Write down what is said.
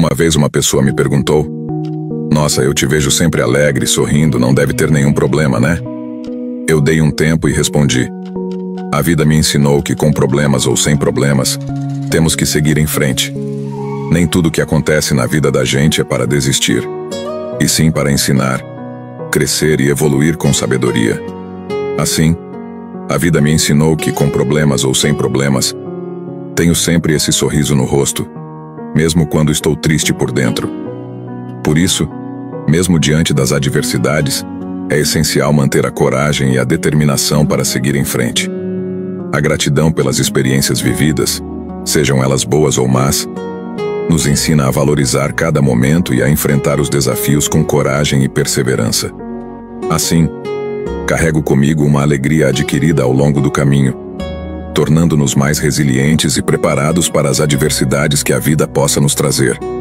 Uma vez uma pessoa me perguntou: "Nossa, eu te vejo sempre alegre, sorrindo, não deve ter nenhum problema, né?" Eu dei um tempo e respondi: "A vida me ensinou que com problemas ou sem problemas, temos que seguir em frente. Nem tudo que acontece na vida da gente é para desistir, e sim para ensinar, crescer e evoluir com sabedoria. Assim, a vida me ensinou que com problemas ou sem problemas, tenho sempre esse sorriso no rosto, mesmo quando estou triste por dentro. Por isso, mesmo diante das adversidades, é essencial manter a coragem e a determinação para seguir em frente. A gratidão pelas experiências vividas, sejam elas boas ou más, nos ensina a valorizar cada momento e a enfrentar os desafios com coragem e perseverança. Assim, carrego comigo uma alegria adquirida ao longo do caminho, tornando-nos mais resilientes e preparados para as adversidades que a vida possa nos trazer.